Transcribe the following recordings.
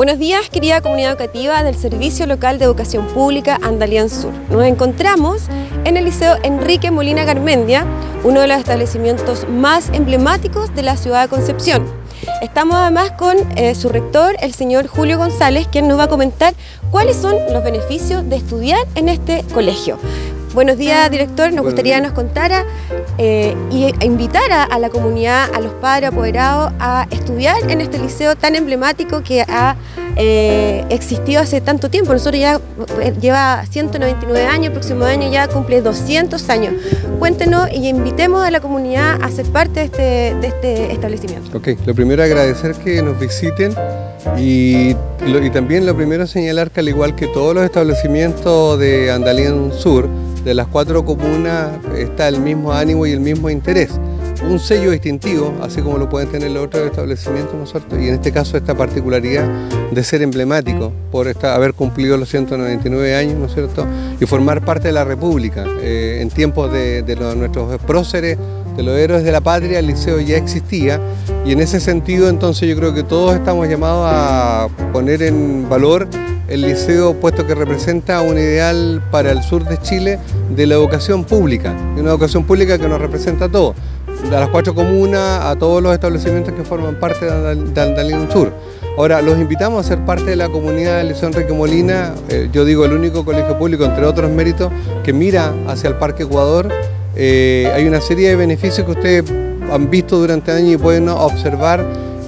Buenos días, querida comunidad educativa del Servicio Local de Educación Pública Andalián Sur. Nos encontramos en el Liceo Enrique Molina Garmendia, uno de los establecimientos más emblemáticos de la ciudad de Concepción. Estamos además con su rector, el señor Julio González, quien nos va a comentar cuáles son los beneficios de estudiar en este colegio. Buenos días, director. Nos gustaría que nos contara y invitara a la comunidad, a los padres apoderados, a estudiar en este liceo tan emblemático que ha existido hace tanto tiempo. Nosotros ya lleva 199 años, el próximo año ya cumple 200 años. Cuéntenos y invitemos a la comunidad a ser parte de este establecimiento. Ok, lo primero agradecer que nos visiten y también lo primero señalar que al igual que todos los establecimientos de Andalián Sur, de las 4 comunas está el mismo ánimo y el mismo interés. Un sello distintivo, así como lo pueden tener los otros establecimientos, ¿no es cierto? Y en este caso esta particularidad de ser emblemático por haber cumplido los 199 años, ¿no es cierto? Y formar parte de la República. En tiempos de nuestros próceres, de los héroes de la patria, el liceo ya existía y en ese sentido entonces yo creo que todos estamos llamados a poner en valor el liceo, puesto que representa un ideal para el sur de Chile de la educación pública, una educación pública que nos representa a todos, a las 4 comunas, a todos los establecimientos que forman parte de Andalián Sur. Ahora, los invitamos a ser parte de la comunidad del Liceo Enrique Molina, yo digo el único colegio público, entre otros méritos, que mira hacia el Parque Ecuador. Hay una serie de beneficios que ustedes han visto durante años y pueden observar.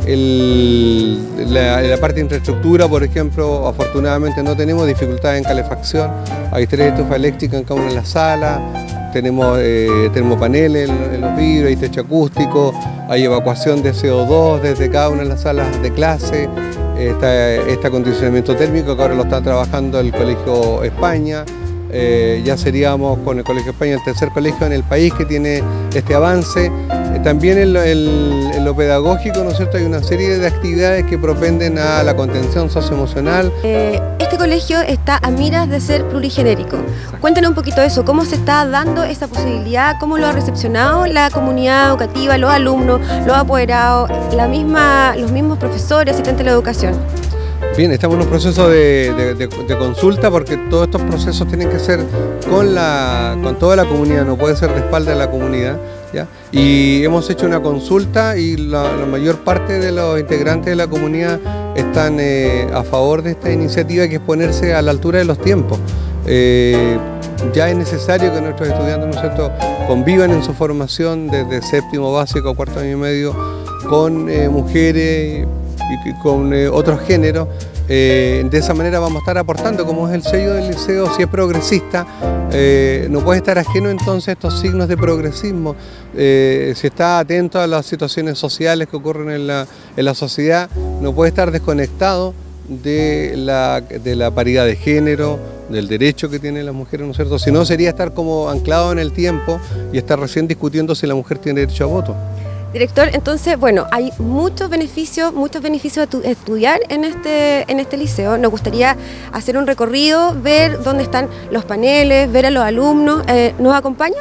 La parte de infraestructura, por ejemplo, afortunadamente no tenemos dificultades en calefacción. Hay 3 estufas eléctricas en cada una de las salas, tenemos termopaneles en los vidrios, hay techo acústico, hay evacuación de CO2 desde cada una de las salas de clase, está acondicionamiento térmico que ahora lo está trabajando el Colegio España. Ya seríamos con el Colegio España el tercer colegio en el país que tiene este avance. También en lo pedagógico, ¿no es cierto?, hay una serie de actividades que propenden a la contención socioemocional. Este colegio está a miras de ser plurigenérico. Cuéntenos un poquito de eso, cómo se está dando esa posibilidad, cómo lo ha recepcionado la comunidad educativa, los alumnos, los apoderados, los mismos profesores, asistentes de la educación. Bien, estamos en un proceso de consulta porque todos estos procesos tienen que ser con toda la comunidad, no puede ser de espalda de la comunidad, ¿ya? Y hemos hecho una consulta y la mayor parte de los integrantes de la comunidad están a favor de esta iniciativa, que es ponerse a la altura de los tiempos. Ya es necesario que nuestros estudiantes, ¿no es cierto?, convivan en su formación desde séptimo básico a cuarto año y medio con mujeres y con otros géneros. De esa manera vamos a estar aportando, como es el sello del liceo, si es progresista, no puede estar ajeno entonces a estos signos de progresismo. Si está atento a las situaciones sociales que ocurren en la sociedad, no puede estar desconectado de la paridad de género, del derecho que tienen las mujeres, ¿no es cierto? Si no, sería estar como anclado en el tiempo y estar recién discutiendo si la mujer tiene derecho a voto. Director, entonces, bueno, hay muchos beneficios de estudiar en este liceo. Nos gustaría hacer un recorrido, ver dónde están los paneles, ver a los alumnos. ¿Nos acompaña?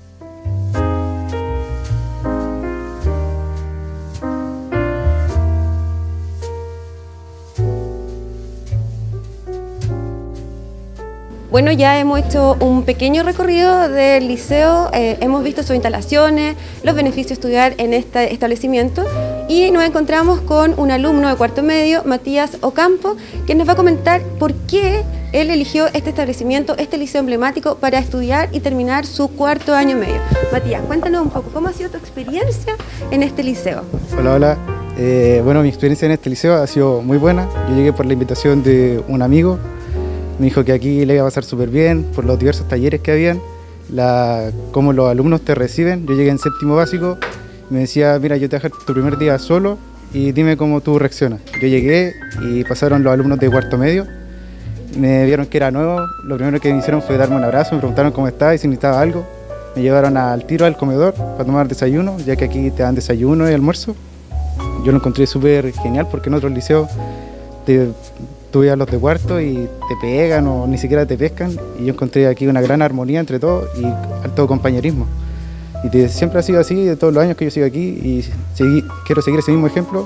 Bueno, ya hemos hecho un pequeño recorrido del liceo, hemos visto sus instalaciones, los beneficios de estudiar en este establecimiento y nos encontramos con un alumno de cuarto medio, Matías Ocampo, que nos va a comentar por qué él eligió este establecimiento, este liceo emblemático, para estudiar y terminar su cuarto año medio. Matías, cuéntanos un poco, ¿cómo ha sido tu experiencia en este liceo? Hola, hola. Bueno, mi experiencia en este liceo ha sido muy buena. Yo llegué por la invitación de un amigo. Me dijo que aquí le iba a pasar súper bien por los diversos talleres que habían, cómo los alumnos te reciben. Yo llegué en séptimo básico, me decía, mira, yo te voy a dejar tu primer día solo y dime cómo tú reaccionas. Yo llegué y pasaron los alumnos de cuarto medio, me vieron que era nuevo, lo primero que me hicieron fue darme un abrazo, me preguntaron cómo estaba y si necesitaba algo. Me llevaron al tiro al comedor para tomar desayuno, ya que aquí te dan desayuno y almuerzo. Yo lo encontré súper genial porque en otros liceos tú veías a los de cuarto y te pegan o ni siquiera te pescan, y yo encontré aquí una gran armonía entre todos y alto compañerismo. Y siempre ha sido así de todos los años que yo sigo aquí y quiero seguir ese mismo ejemplo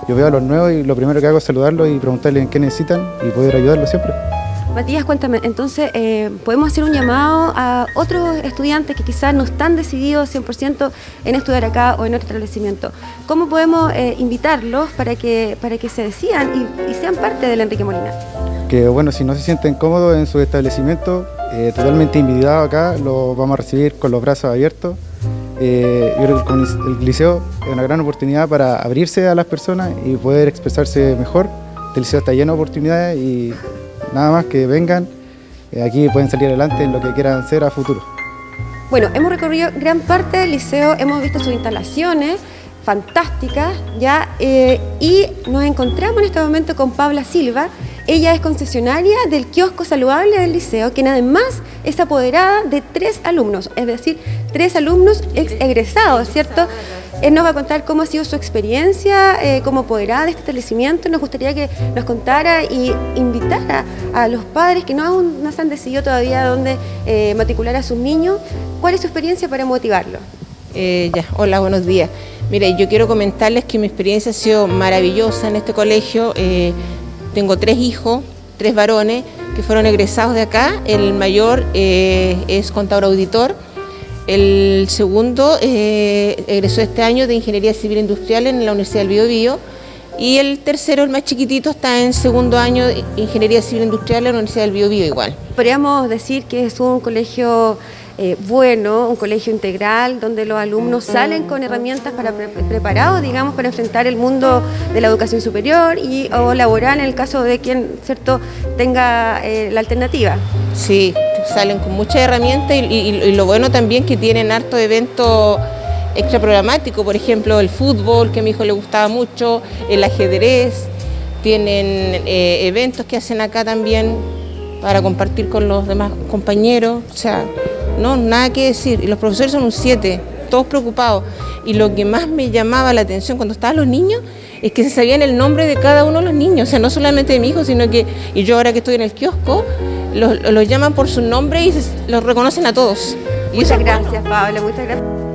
yo veo a los nuevos y lo primero que hago es saludarlos y preguntarles en qué necesitan y poder ayudarlos siempre. Matías, cuéntame, entonces, ¿podemos hacer un llamado a otros estudiantes que quizás no están decididos 100% en estudiar acá o en otro establecimiento? ¿Cómo podemos invitarlos para que se decidan y sean parte del Enrique Molina? Que bueno, si no se sienten cómodos en su establecimiento, totalmente invitados acá, los vamos a recibir con los brazos abiertos. Yo creo que con el liceo es una gran oportunidad para abrirse a las personas y poder expresarse mejor. El liceo está lleno de oportunidades y nada más que vengan, aquí pueden salir adelante en lo que quieran hacer a futuro. Bueno, hemos recorrido gran parte del liceo, hemos visto sus instalaciones fantásticas, ¿ya? Y nos encontramos en este momento con Paula Silva. Ella es concesionaria del kiosco saludable del liceo, quien además es apoderada de 3 alumnos, es decir, 3 alumnos egresados, ¿cierto? Él nos va a contar cómo ha sido su experiencia como apoderada de este establecimiento. Nos gustaría que nos contara y invitara a los padres que no se han decidido todavía dónde matricular a sus niños. ¿Cuál es su experiencia para motivarlo? Hola, buenos días. Mire, yo quiero comentarles que mi experiencia ha sido maravillosa en este colegio. Tengo 3 hijos, 3 varones que fueron egresados de acá. El mayor es contador auditor. El segundo egresó este año de Ingeniería Civil Industrial en la Universidad del Biobío. Y el tercero, el más chiquitito, está en segundo año de Ingeniería Civil Industrial en la Universidad del Biobío igual. Podríamos decir que es un colegio bueno, un colegio integral, donde los alumnos salen con herramientas preparados, digamos, para enfrentar el mundo de la educación superior o laboral en el caso de quien, ¿cierto?, tenga la alternativa. Sí, salen con muchas herramientas y lo bueno también que tienen harto evento extra programático, por ejemplo el fútbol, que a mi hijo le gustaba mucho, el ajedrez, tienen eventos que hacen acá también para compartir con los demás compañeros, o sea, no, nada que decir. Y los profesores son un 7, todos preocupados. Y lo que más me llamaba la atención cuando estaban los niños es que se sabían el nombre de cada uno de los niños, o sea, no solamente de mi hijo, sino que, y yo ahora que estoy en el kiosco, los llaman por su nombre y los reconocen a todos. Muchas gracias, Pablo, muchas gracias.